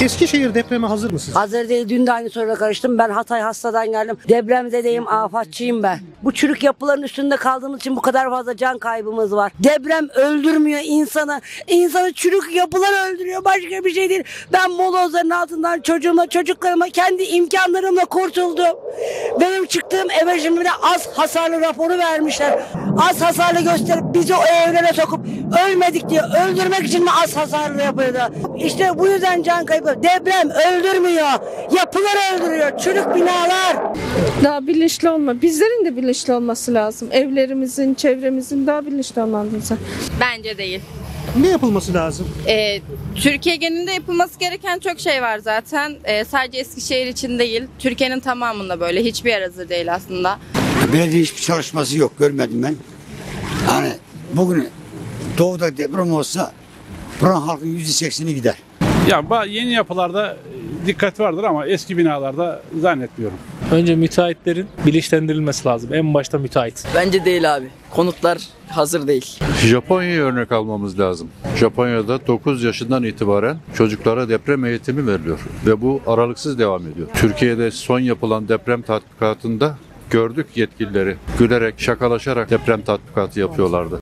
Eskişehir depreme hazır mısınız? Hazır değil. Dün de aynı soruyla karıştım. Ben Hatay hastadan geldim. Depremzedeyim, afatçıyım ben. Bu çürük yapıların üstünde kaldığımız için bu kadar fazla can kaybımız var. Deprem öldürmüyor insanı. İnsanı çürük yapılar öldürüyor. Başka bir şey değil. Ben molozların altından çocuğuma, çocuklarıma kendi imkanlarımla kurtuldum. Benim çıktığım eve şimdi de az hasarlı raporu vermişler. Az hasarlı gösterip bizi o evlere sokup ölmedik diye öldürmek için mi az hasarlı yapıyordu? İşte bu yüzden can kaybı. Deprem öldürmüyor. Yapılar öldürüyor. Çürük binalar. Daha bilinçli olma. Bizlerin de bilinçli olması lazım. Evlerimizin, çevremizin daha bilinçli olması lazım. Bence değil. Ne yapılması lazım? Türkiye genelinde yapılması gereken çok şey var zaten. Sadece Eskişehir için değil. Türkiye'nin tamamında böyle. Hiçbir yer hazır değil aslında. Belediye hiçbir çalışması yok, görmedim ben. Yani bugün doğuda deprem olsa buranın halkın %80'i gider. Ya yeni yapılarda dikkat vardır ama eski binalarda zannetmiyorum. Önce müteahhitlerin bilinçlendirilmesi lazım. En başta müteahhit. Bence değil abi. Konutlar hazır değil. Japonya'ya örnek almamız lazım. Japonya'da 9 yaşından itibaren çocuklara deprem eğitimi veriliyor ve bu aralıksız devam ediyor. Türkiye'de son yapılan deprem tatbikatında gördük yetkilileri gülerek, şakalaşarak deprem tatbikatı yapıyorlardı.